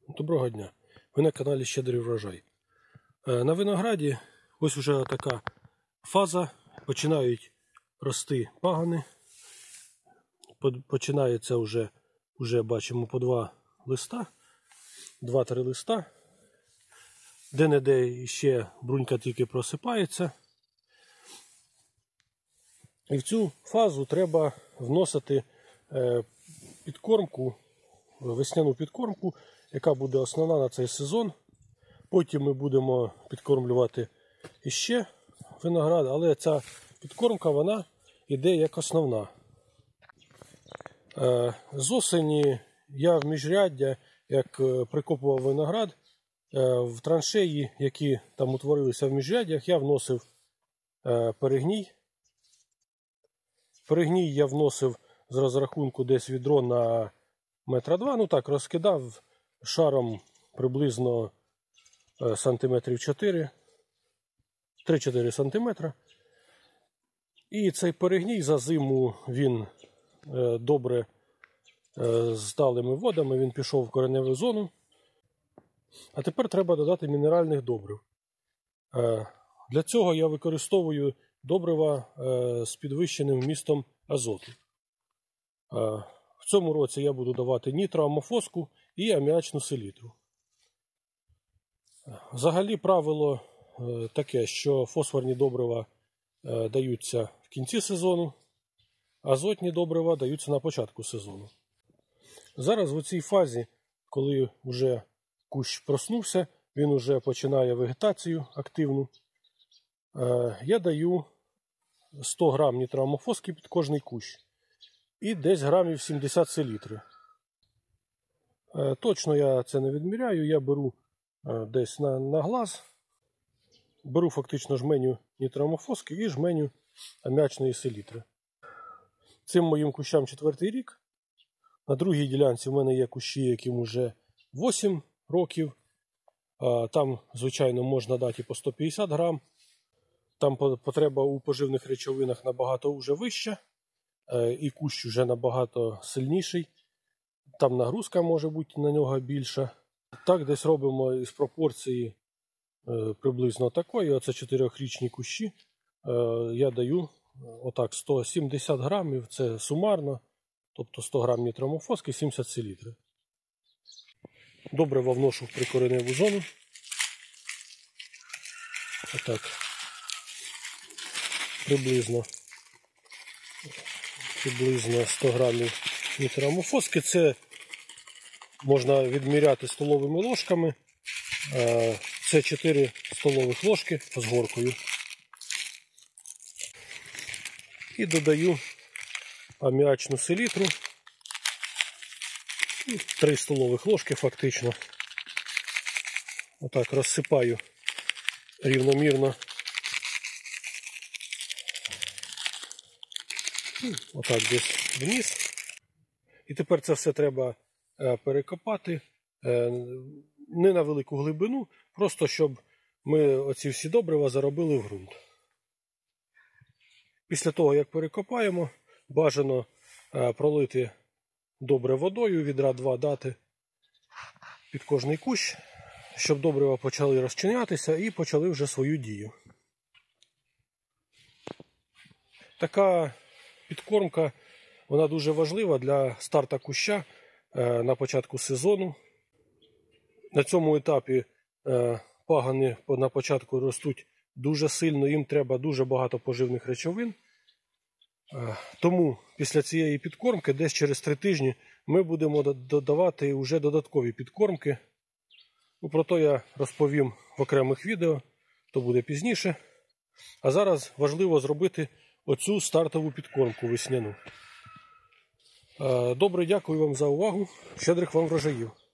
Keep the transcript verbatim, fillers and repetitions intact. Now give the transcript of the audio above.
Доброго дня! Ви на каналі Щедрий врожай. На винограді ось вже така фаза, починають рости пагони. Починається вже, вже бачимо по два листа, два-три листа. Де-не-де ще брунька тільки просипається. І в цю фазу треба вносити підкормку, весняну підкормку, яка буде основна на цей сезон. Потім ми будемо підкормлювати іще виноград, але ця підкормка, вона йде як основна. З осені я в міжряддя, як прикопував виноград, в траншеї, які там утворилися в міжряддях, я вносив перегній. Перегній я вносив з розрахунку десь відро на метра два, ну так, розкидав шаром приблизно сантиметрів чотири, три-чотири сантиметра. І цей перегній за зиму він добре з талими водами, він пішов в кореневу зону. А тепер треба додати мінеральних добрив. Для цього я використовую добрива з підвищеним вмістом азоту. В цьому році я буду давати нітроамофоску і аміачну селітру. Взагалі правило таке, що фосфорні добрива даються в кінці сезону, азотні добрива даються на початку сезону. Зараз в цій фазі, коли вже кущ проснувся, він вже починає вегетацію активну, я даю сто грам нітроамофоски під кожний кущ і десь грамів сімдесят селітри. Точно я це не відміряю, я беру десь на, на глаз, беру фактично жменю нітроамофоски і жменю аміачної селітри. Цим моїм кущам четвертий рік. На другій ділянці в мене є кущі, яким вже вісім років. Там, звичайно, можна дати по сто п'ятдесят грам. Там потреба у поживних речовинах набагато вже вища. І кущ вже набагато сильніший. Там нагрузка може бути на нього більша. Так, десь робимо із пропорції приблизно такої. Оце чотирьохрічні кущі. Я даю отак сто сімдесят грамів, це сумарно. Тобто сто грам нітроамофоски, сімдесят селітри. Добре вношу в прикореневу зону. Отак. Приблизно, приблизно сто грамів нітроамофоски. Це можна відміряти столовими ложками. Це чотири столових ложки з горкою. І додаю аміачну селітру. три столових ложки фактично. Отак розсипаю рівномірно. Отак десь вниз. І тепер це все треба перекопати. Не на велику глибину, просто щоб ми оці всі добрива заробили в ґрунт. Після того, як перекопаємо, бажано пролити добре водою, відра два дати під кожний кущ, щоб добрива почали розчинятися і почали вже свою дію. Така підкормка, вона дуже важлива для старта куща на початку сезону. На цьому етапі пагони на початку ростуть дуже сильно, їм треба дуже багато поживних речовин. Тому після цієї підкормки, десь через три тижні, ми будемо додавати вже додаткові підкормки. Ну, про то я розповім в окремих відео, то буде пізніше. А зараз важливо зробити оцю стартову підкормку весняну. Добре, дякую вам за увагу. Щедрих вам врожаїв!